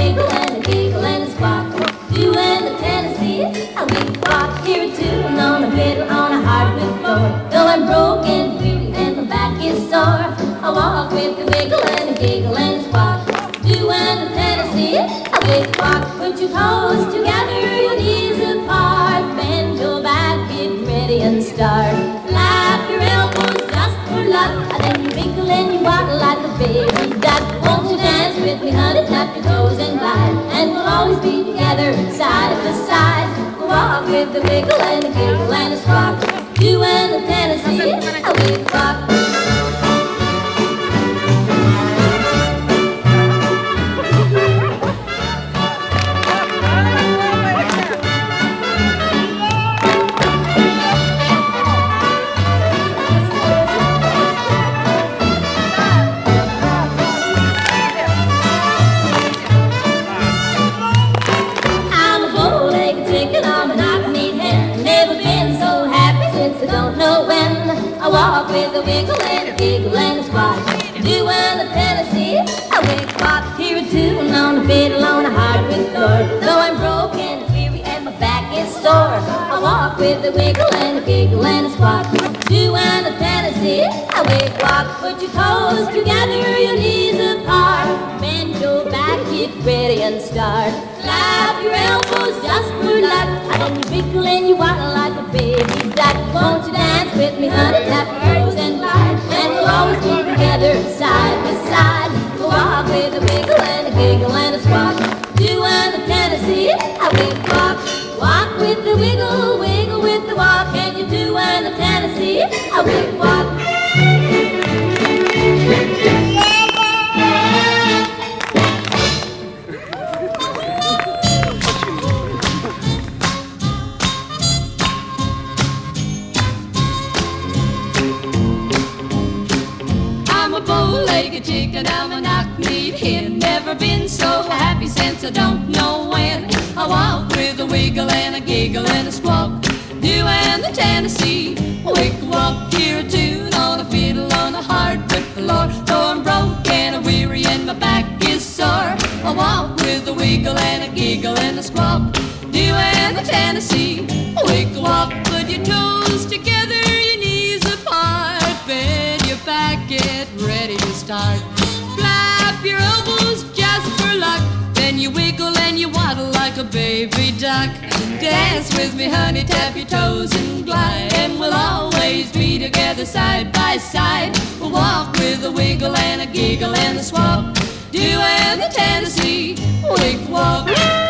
wiggle and a giggle and a squawk. Doing the Tennessee, a wiggle walk. Hear a tune on a fiddle on a hardwood floor. Though I'm broken, weary, and my back is sore, I walk with a wiggle and a giggle and a squawk. Doing the Tennessee, a wiggle walk. Put your toes together, your knees apart. Bend your back, get ready and start. Flap your elbows just for luck. Then you wiggle and you waddle like a baby duck. Won't you dance with me, honey? Tap your toes and glide, and we'll always be together side by side. We'll walk with the wiggle and the giggle and the squawk. Doing the Tennessee, a wiggle walk. I walk with a wiggle and a giggle and a squawk. Doing the Tennessee, a wiggle walk. Hear a tune on a fiddle on a hardwood floor. Though I'm broken, weary, and my back is sore, I walk with a wiggle and a giggle and a squawk. Doing the Tennessee, a wiggle walk. Put your toes together, your knees apart. Bend your back, get ready and start. Clap your elbows just for luck. Then you wiggle and you waddle like a baby duck. Won't you dance with me, honey? Tap your toes and glide, and we'll always be together side by side. We'll walk with a wiggle and a giggle and a squawk. Doing the Tennessee, a wiggle walk. Walk with the wiggle, wiggle with the walk. And you're doing the Tennessee, a wiggle walk. Bow-legged chicken, I'm a knock-kneed hen. Never been so happy since I don't know when. I walk with a wiggle and a giggle and a squawk. Doing the Tennessee, a wiggle walk. Hear a tune on a fiddle on a hardwood floor. Though I'm broken and weary and my back is sore, I walk with a wiggle and a giggle and a squawk. Doing the Tennessee, a wiggle walk. Put your toes together, your knees apart. Bend your back, get ready to start. Flap your elbows just for luck. Then you wiggle and you waddle like a baby duck. Dance with me, honey, tap your toes and glide, and we'll always be together side by side. We'll walk with a wiggle and a giggle and a squawk. Doing the Tennessee wiggle walk.